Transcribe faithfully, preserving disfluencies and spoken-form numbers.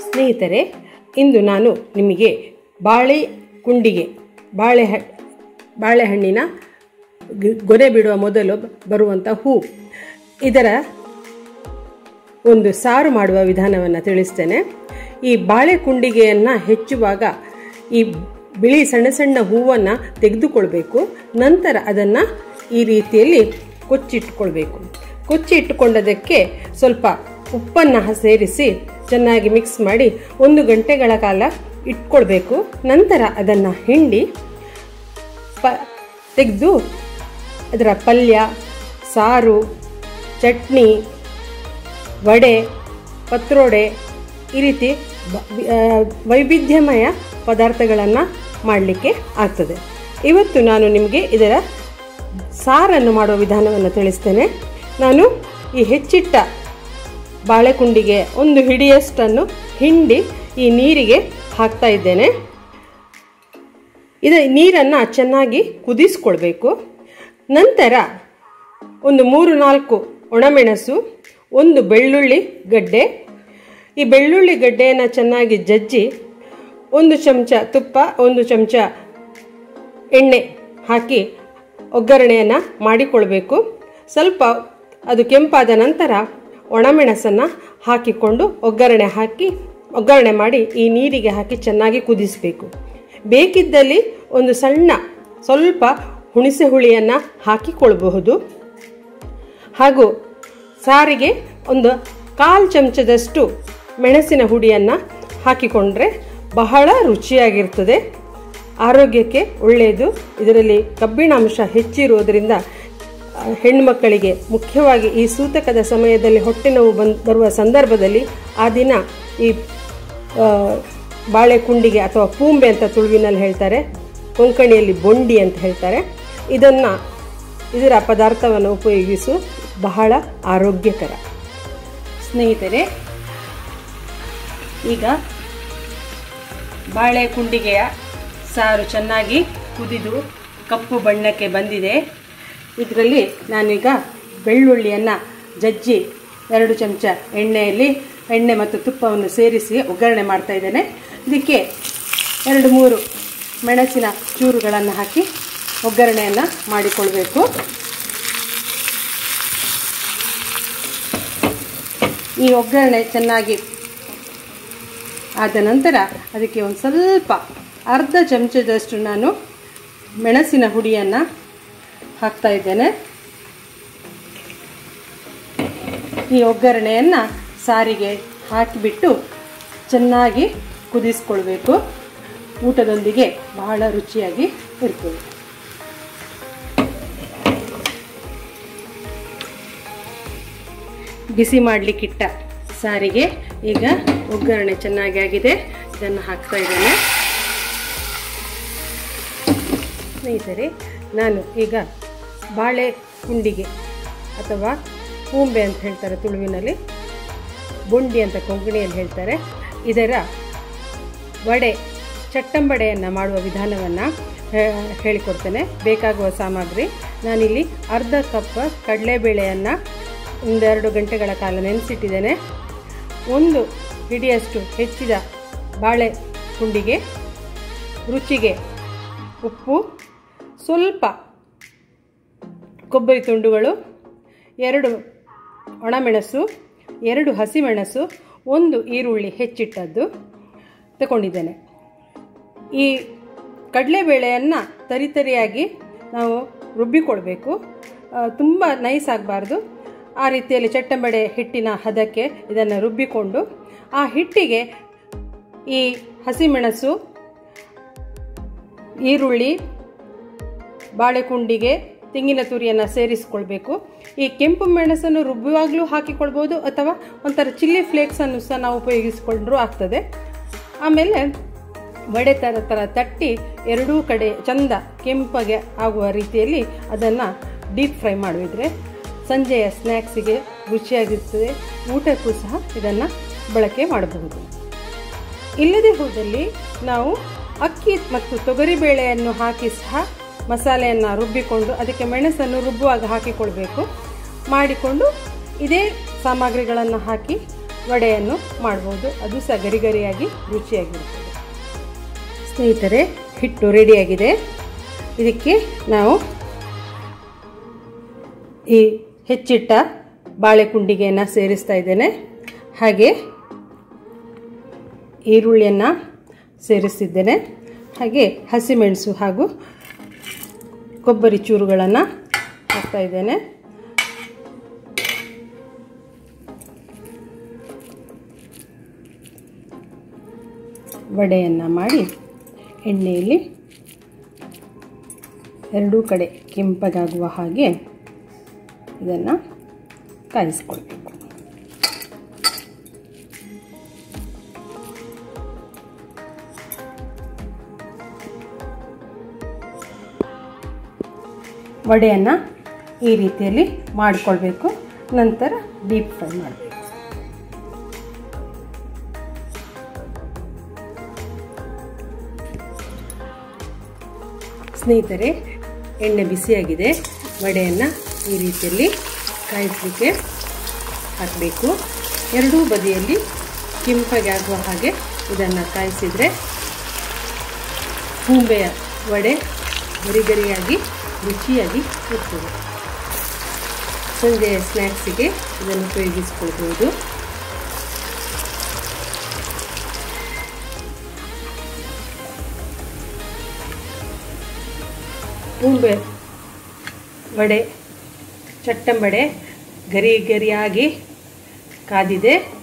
ಸ್ನೇಹಿತರೆ, ಇಂದು ನಾನು ನಿಮಗೆ ಬಾಳೆ ಕುಂಡಿಗೆ ಬಾಳೆಹ ಬಾಳೆಹಣ್ಣಿನ ಗೊನೆ ಬಿಡುವ ಮೊದಲು ಬರುವಂಥ ಹೂ ಇದರ ಒಂದು ಸಾರು ಮಾಡುವ ವಿಧಾನವನ್ನು ತಿಳಿಸ್ತೇನೆ. ಈ ಬಾಳೆ ಕುಂಡಿಗೆಯನ್ನು ಹೆಚ್ಚುವಾಗ ಈ ಬಿಳಿ ಸಣ್ಣ ಸಣ್ಣ ಹೂವನ್ನು ತೆಗೆದುಕೊಳ್ಬೇಕು. ನಂತರ ಅದನ್ನು ಈ ರೀತಿಯಲ್ಲಿ ಕೊಚ್ಚಿಟ್ಟುಕೊಳ್ಬೇಕು. ಕೊಚ್ಚಿ ಇಟ್ಟುಕೊಂಡದಕ್ಕೆ ಸ್ವಲ್ಪ ಉಪ್ಪನ್ನು ಸೇರಿಸಿ ಚೆನ್ನಾಗಿ ಮಿಕ್ಸ್ ಮಾಡಿ ಒಂದು ಗಂಟೆಗಳ ಕಾಲ ಇಟ್ಕೊಳ್ಬೇಕು. ನಂತರ ಅದನ್ನು ಹಿಂಡಿ ಪ ತೆಗೆದು ಅದರ ಪಲ್ಯ, ಸಾರು, ಚಟ್ನಿ, ವಡೆ, ಪತ್ರೊಡೆ ಈ ರೀತಿ ವೈವಿಧ್ಯಮಯ ಪದಾರ್ಥಗಳನ್ನು ಮಾಡಲಿಕ್ಕೆ ಆಗ್ತದೆ. ಇವತ್ತು ನಾನು ನಿಮಗೆ ಇದರ ಸಾರನ್ನು ಮಾಡುವ ವಿಧಾನವನ್ನು ತಿಳಿಸ್ತೇನೆ. ನಾನು ಈ ಹೆಚ್ಚಿಟ್ಟ ಬಾಳೆಕುಂಡಿಗೆ ಒಂದು ಹಿಡಿಯಷ್ಟನ್ನು ಹಿಂಡಿ ಈ ನೀರಿಗೆ ಹಾಕ್ತಾ ಇದ್ದೇನೆ. ಇದು ನೀರನ್ನು ಚೆನ್ನಾಗಿ ಕುದಿಸ್ಕೊಳ್ಬೇಕು. ನಂತರ ಒಂದು ಮೂರು ನಾಲ್ಕು ಒಣಮೆಣಸು, ಒಂದು ಬೆಳ್ಳುಳ್ಳಿ ಗಡ್ಡೆ, ಈ ಬೆಳ್ಳುಳ್ಳಿ ಗಡ್ಡೆಯನ್ನು ಚೆನ್ನಾಗಿ ಜಜ್ಜಿ ಒಂದು ಚಮಚ ತುಪ್ಪ, ಒಂದು ಚಮಚ ಎಣ್ಣೆ ಹಾಕಿ ಒಗ್ಗರಣೆಯನ್ನು ಮಾಡಿಕೊಳ್ಬೇಕು. ಸ್ವಲ್ಪ ಅದು ಕೆಂಪಾದ ನಂತರ ಒಣಮೆಣಸನ್ನು ಹಾಕಿಕೊಂಡು ಒಗ್ಗರಣೆ ಹಾಕಿ ಒಗ್ಗರಣೆ ಮಾಡಿ ಈ ನೀರಿಗೆ ಹಾಕಿ ಚೆನ್ನಾಗಿ ಕುದಿಸಬೇಕು. ಬೇಕಿದ್ದಲ್ಲಿ ಒಂದು ಸಣ್ಣ ಸ್ವಲ್ಪ ಹುಣಸೆ ಹುಳಿಯನ್ನು ಹಾಕಿಕೊಳ್ಳಬಹುದು. ಹಾಗೂ ಸಾರಿಗೆ ಒಂದು ಕಾಲು ಚಮಚದಷ್ಟು ಮೆಣಸಿನ ಹುಡಿಯನ್ನು ಹಾಕಿಕೊಂಡ್ರೆ ಬಹಳ ರುಚಿಯಾಗಿರ್ತದೆ. ಆರೋಗ್ಯಕ್ಕೆ ಒಳ್ಳೆಯದು. ಇದರಲ್ಲಿ ಕಬ್ಬಿಣಾಂಶ ಹೆಚ್ಚಿರುವುದರಿಂದ ಹೆಣ್ಣುಮಕ್ಕಳಿಗೆ ಮುಖ್ಯವಾಗಿ ಈ ಸೂತಕದ ಸಮಯದಲ್ಲಿ ಹೊಟ್ಟೆ ನೋವು ಬಂದು ಬರುವ ಸಂದರ್ಭದಲ್ಲಿ ಆ ದಿನ ಈ ಬಾಳೆ ಕುಂಡಿಗೆ ಅಥವಾ ಪೂಂಬೆ ಅಂತ ತುಳುವಿನಲ್ಲಿ ಹೇಳ್ತಾರೆ, ಕೊಂಕಣಿಯಲ್ಲಿ ಬೊಂಡಿ ಅಂತ ಹೇಳ್ತಾರೆ, ಇದನ್ನು ಇದರ ಪದಾರ್ಥವನ್ನು ಉಪಯೋಗಿಸು ಬಹಳ ಆರೋಗ್ಯಕರ. ಸ್ನೇಹಿತರೆ, ಈಗ ಬಾಳೆ ಕುಂಡಿಗೆಯ ಸಾರು ಚೆನ್ನಾಗಿ ಕುದಿದು ಕಪ್ಪು ಬಣ್ಣಕ್ಕೆ ಬಂದಿದೆ. ಇದರಲ್ಲಿ ನಾನೀಗ ಬೆಳ್ಳುಳ್ಳಿಯನ್ನು ಜಜ್ಜಿ ಎರಡು ಚಮಚ ಎಣ್ಣೆಯಲ್ಲಿ ಎಣ್ಣೆ ಮತ್ತು ತುಪ್ಪವನ್ನು ಸೇರಿಸಿ ಒಗ್ಗರಣೆ ಮಾಡ್ತಾ ಇದ್ದೇನೆ. ಇದಕ್ಕೆ ಎರಡು ಮೂರು ಮೆಣಸಿನ ಚೂರುಗಳನ್ನು ಹಾಕಿ ಒಗ್ಗರಣೆಯನ್ನು ಮಾಡಿಕೊಳ್ಬೇಕು. ಈ ಒಗ್ಗರಣೆ ಚೆನ್ನಾಗಿ ಆದ ನಂತರ ಅದಕ್ಕೆ ಒಂದು ಸ್ವಲ್ಪ ಅರ್ಧ ಚಮಚದಷ್ಟು ನಾನು ಮೆಣಸಿನ ಹುಡಿಯನ್ನು ಹಾಕ್ತಾ ಇದ್ದೇನೆ. ಈ ಒಗ್ಗರಣೆಯನ್ನು ಸಾರಿಗೆ ಹಾಕಿಬಿಟ್ಟು ಚೆನ್ನಾಗಿ ಕುದಿಸ್ಕೊಳ್ಬೇಕು. ಊಟದೊಂದಿಗೆ ಬಹಳ ರುಚಿಯಾಗಿ ಇರ್ತದೆ. ಬಿಸಿ ಮಾಡಲಿಕ್ಕಿಟ್ಟ ಸಾರಿಗೆ ಈಗ ಒಗ್ಗರಣೆ ಚೆನ್ನಾಗಿ ಆಗಿದೆ. ಇದನ್ನು ಹಾಕ್ತಾ ಇದ್ದೇನೆ. ಸ್ನೇಹಿತರೆ, ನಾನು ಈಗ ಬಾಳೆ ಕುಂಡಿಗೆ ಅಥವಾ ಪೂಂಬೆ ಅಂತ ಹೇಳ್ತಾರೆ ತುಳುವಿನಲ್ಲಿ, ಬೊಂಡಿ ಅಂತ ಕೊಂಕಣಿಯಲ್ಲಿ ಹೇಳ್ತಾರೆ, ಇದರ ವಡೆ ಚಟ್ಟಂಬಡೆಯನ್ನು ಮಾಡುವ ವಿಧಾನವನ್ನು ಹೇಳಿಕೊಡ್ತೇನೆ. ಬೇಕಾಗುವ ಸಾಮಗ್ರಿ: ನಾನಿಲ್ಲಿ ಅರ್ಧ ಕಪ್ ಕಡಲೆಬೇಳೆಯನ್ನು ಒಂದೆರಡು ಗಂಟೆಗಳ ಕಾಲ ನೆನೆಸಿಟ್ಟಿದ್ದೇನೆ. ಒಂದು ಹಿಡಿಯಷ್ಟು ಹೆಚ್ಚಿದ ಬಾಳೆ ಕುಂಡಿಗೆ, ರುಚಿಗೆ ಉಪ್ಪು, ಸ್ವಲ್ಪ ಕೊಬ್ಬರಿ ತುಂಡುಗಳು, ಎರಡು ಒಣಮೆಣಸು, ಎರಡು ಹಸಿಮೆಣಸು, ಒಂದು ಈರುಳ್ಳಿ ಹೆಚ್ಚಿಟ್ಟದ್ದು ತಗೊಂಡಿದ್ದೇನೆ. ಈ ಕಡಲೆಬೇಳೆಯನ್ನು ತರಿತರಿಯಾಗಿ ನಾವು ರುಬ್ಬಿಕೊಳ್ಬೇಕು. ತುಂಬ ನೈಸ್ ಆಗಬಾರ್ದು. ಆ ರೀತಿಯಲ್ಲಿ ಚಟ್ಟಂಬಡೆ ಹಿಟ್ಟಿನ ಹದಕ್ಕೆ ಇದನ್ನು ರುಬ್ಬಿಕೊಂಡು ಆ ಹಿಟ್ಟಿಗೆ ಈ ಹಸಿಮೆಣಸು, ಈರುಳ್ಳಿ, ಬಾಳೆಕುಂಡಿಗೆ, ತೆಂಗಿನ ತುರಿಯನ್ನು ಸೇರಿಸ್ಕೊಳ್ಬೇಕು. ಈ ಕೆಂಪು ಮೆಣಸನ್ನು ರುಬ್ಬುವಾಗಲೂ ಹಾಕಿಕೊಳ್ಬೋದು ಅಥವಾ ಒಂಥರ ಚಿಲ್ಲಿ ಫ್ಲೇಕ್ಸನ್ನು ಸಹ ನಾವು ಉಪಯೋಗಿಸಿಕೊಂಡ್ರೂ ಆಗ್ತದೆ. ಆಮೇಲೆ ವಡೆ ಥರ ಥರ ತಟ್ಟಿ ಎರಡೂ ಕಡೆ ಚಂದ ಕೆಂಪಗೆ ಆಗುವ ರೀತಿಯಲ್ಲಿ ಅದನ್ನು ಡೀಪ್ ಫ್ರೈ ಮಾಡಿದರೆ ಸಂಜೆಯ ಸ್ನ್ಯಾಕ್ಸಿಗೆ ರುಚಿಯಾಗಿರ್ತದೆ. ಊಟಕ್ಕೂ ಸಹ ಇದನ್ನು ಬಳಕೆ ಮಾಡಬಹುದು. ಇಲ್ಲದೆ ಹೋದಲ್ಲಿ ನಾವು ಅಕ್ಕಿ ಮತ್ತು ತೊಗರಿಬೇಳೆಯನ್ನು ಹಾಕಿ ಸಹ ಮಸಾಲೆಯನ್ನು ರುಬ್ಬಿಕೊಂಡು ಅದಕ್ಕೆ ಮೆಣಸನ್ನು ರುಬ್ಬುವಾಗ ಹಾಕಿಕೊಳ್ಬೇಕು. ಮಾಡಿಕೊಂಡು ಇದೇ ಸಾಮಗ್ರಿಗಳನ್ನು ಹಾಕಿ ವಡೆಯನ್ನು ಮಾಡ್ಬೋದು. ಅದು ಸಹ ಗರಿ ಗರಿಯಾಗಿ ರುಚಿಯಾಗಿರುತ್ತದೆ. ಸ್ನೇಹಿತರೆ, ಹಿಟ್ಟು ರೆಡಿಯಾಗಿದೆ. ಇದಕ್ಕೆ ನಾವು ಈ ಹೆಚ್ಚಿಟ್ಟ ಬಾಳೆಕುಂಡಿಗೆಯನ್ನು ಸೇರಿಸ್ತಾ ಇದ್ದೇನೆ. ಹಾಗೆ ಈರುಳ್ಳಿಯನ್ನು ಸೇರಿಸಿದ್ದೇನೆ. ಹಾಗೆ ಹಸಿಮೆಣಸು ಹಾಗೂ ಕೊಬ್ಬರಿ ಚೂರುಗಳನ್ನು ಹಾಕ್ತಾ ಇದ್ದೇನೆ. ವಡೆಯನ್ನು ಮಾಡಿ ಎಣ್ಣೆಯಲ್ಲಿ ಎರಡೂ ಕಡೆ ಕೆಂಪಗಾಗುವ ಹಾಗೆ ಇದನ್ನು ಕಾಯಿಸ್ಕೊಳ್ಬೇಕು. ವಡೆಯನ್ನು ಈ ರೀತಿಯಲ್ಲಿ ಮಾಡಿಕೊಳ್ಬೇಕು. ನಂತರ ಡೀಪ್ ಫ್ರೈ ಮಾಡಬೇಕು. ಸ್ನೇಹಿತರೆ, ಎಣ್ಣೆ ಬಿಸಿಯಾಗಿದೆ. ವಡೆಯನ್ನು ಈ ರೀತಿಯಲ್ಲಿ ಕಾಯಿಸಲಿಕ್ಕೆ ಹಾಕಬೇಕು. ಎರಡೂ ಬದಿಯಲ್ಲಿ ಕೆಂಪಗೆ ಆಗುವ ಹಾಗೆ ಇದನ್ನು ಕಾಯಿಸಿದರೆ ಹೂಂಬೆಯ ವಡೆ ಗರಿ ಗರಿಯಾಗಿ ರುಚಿಯಾಗಿ ಇರ್ತದೆ. ಸಂಜೆಯ ಸ್ನ್ಯಾಕ್ಸಿಗೆ ಇದನ್ನು ಉಪಯೋಗಿಸಿಕೊಳ್ಬೋದು. ಹೂಂಬೆ ವಡೆ, ಚಟ್ಟಂಬಡೆ ಗರಿ ಗರಿಯಾಗಿ ಕಾದಿದೆ.